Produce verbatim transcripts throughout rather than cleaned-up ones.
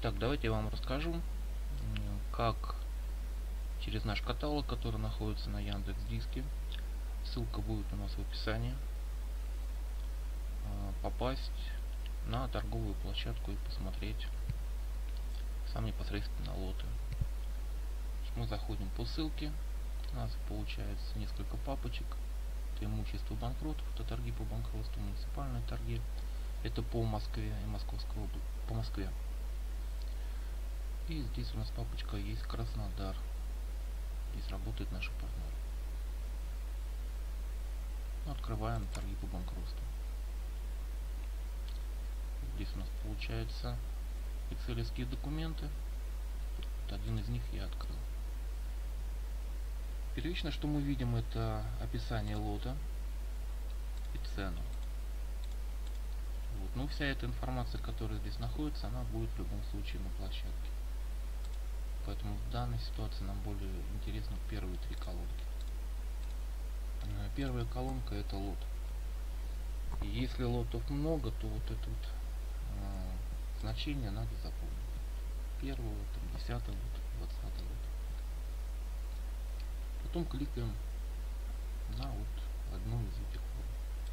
Итак, давайте я вам расскажу, как через наш каталог, который находится на Яндекс.Диске, ссылка будет у нас в описании, попасть на торговую площадку и посмотреть сам непосредственно лоты. Мы заходим по ссылке, у нас получается несколько папочек. Это имущество банкротов, это торги по банкротству, муниципальные торги, это по Москве и Московской области, по Москве. И здесь у нас папочка есть Краснодар. Здесь работает наши партнеры. Открываем торги по банкротству. Здесь у нас получается экселевские документы. Вот один из них я открыл. Первично, что мы видим, это описание лота и цену. Вот. Но вся эта информация, которая здесь находится, она будет в любом случае на площадке. Поэтому в данной ситуации нам более интересны первые три колонки. Первая колонка — это лот. И если лотов много, то вот это вот э, значение надо запомнить. Первый лот, десятый лот, двадцатый лот. Потом кликаем на вот одну из этих лот.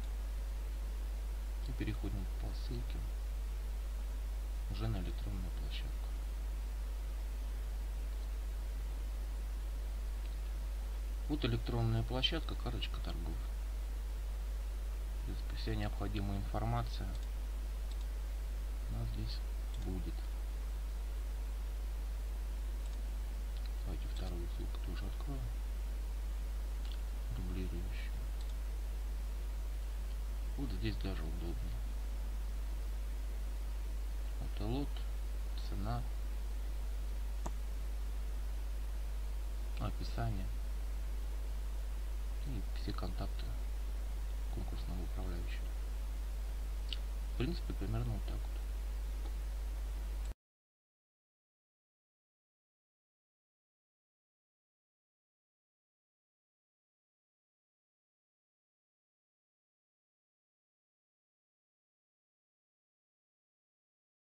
И переходим по ссылке уже на электронную площадку. Вот электронная площадка, карточка торгов. Здесь вся необходимая информация у нас здесь будет. Давайте вторую ссылку тоже открою. Дублирующую. Вот здесь даже удобно. Это лот, цена, описание и все контакты конкурсного управляющего. В принципе, примерно вот так.